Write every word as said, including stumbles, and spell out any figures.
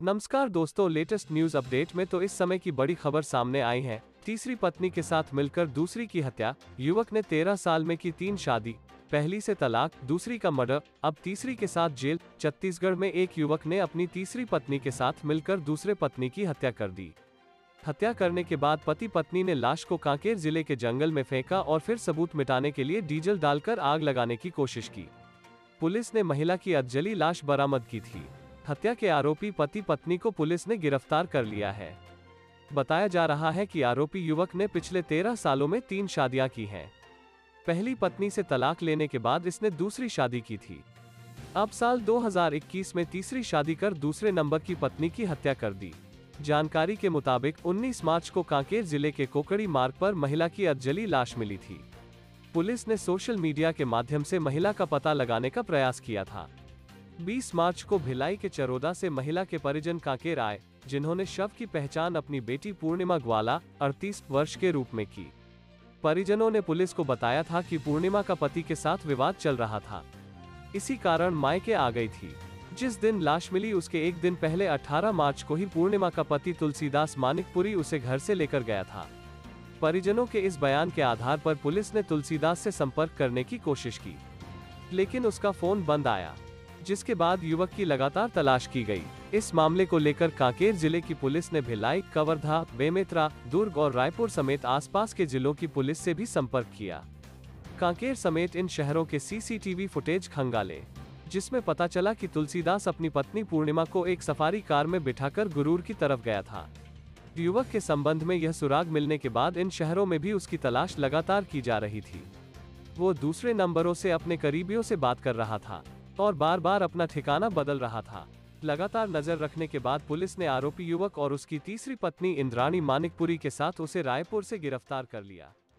नमस्कार दोस्तों, latest news update में तो इस समय की बड़ी खबर सामने आई है। तीसरी पत्नी के साथ मिलकर दूसरी की हत्या। युवक ने तेरह साल में की तीन शादी, पहली से तलाक, दूसरी का मर्डर, अब तीसरी के साथ जेल। छत्तीसगढ़ में एक युवक ने अपनी तीसरी पत्नी के साथ मिलकर दूसरे पत्नी की हत्या कर दी। हत्या करने के बाद पति पत्नी ने लाश को कांकेर जिले के जंगल में फेंका और फिर सबूत मिटाने के लिए डीजल डालकर आग लगाने की कोशिश की। पुलिस ने महिला की अधजली लाश बरामद की थी। हत्या के आरोपी पति पत्नी को पुलिस ने गिरफ्तार कर लिया है। बताया जा रहा है कि आरोपी युवक ने पिछले तेरह सालों में तीन शादियां की हैं। पहली पत्नी से तलाक लेने के बाद इसने दूसरी शादी की थी। अब साल दो हज़ार इक्कीस में तीसरी शादी कर दूसरे नंबर की पत्नी की हत्या कर दी। जानकारी के मुताबिक उन्नीस मार्च को कांकेर जिले के कोकड़ी मार्ग पर महिला की अधजली लाश मिली थी। पुलिस ने सोशल मीडिया के माध्यम से महिला का पता लगाने का प्रयास किया था। बीस मार्च को भिलाई के चरोदा से महिला के परिजन कांकेर आए, जिन्होंने शव की पहचान अपनी बेटी पूर्णिमा ग्वाला, अड़तीस वर्ष के रूप में की। परिजनों ने पुलिस को बताया था कि पूर्णिमा का पति के साथ विवाद चल रहा था, इसी कारण मायके आ गई थी। जिस दिन लाश मिली उसके एक दिन पहले अठारह मार्च को ही पूर्णिमा का पति तुलसीदास मानिकपुरी उसे घर से लेकर गया था। परिजनों के इस बयान के आधार पर पुलिस ने तुलसीदास से संपर्क करने की कोशिश की, लेकिन उसका फोन बंद आया, जिसके बाद युवक की लगातार तलाश की गई। इस मामले को लेकर कांकेर जिले की पुलिस ने भिलाई, कवर्धा, बेमेतरा, दुर्ग और रायपुर समेत आसपास के जिलों की पुलिस से भी संपर्क किया। कांकेर समेत इन शहरों के सीसीटीवी फुटेज खंगाले, जिसमें पता चला कि तुलसीदास अपनी पत्नी पूर्णिमा को एक सफारी कार में बिठाकर गुरूर की तरफ गया था। युवक के संबंध में यह सुराग मिलने के बाद इन शहरों में भी उसकी तलाश लगातार की जा रही थी। वो दूसरे नंबरों से अपने करीबियों से बात कर रहा था और बार बार अपना ठिकाना बदल रहा था। लगातार नजर रखने के बाद पुलिस ने आरोपी युवक और उसकी तीसरी पत्नी इंद्राणी मानिकपुरी के साथ उसे रायपुर से गिरफ्तार कर लिया।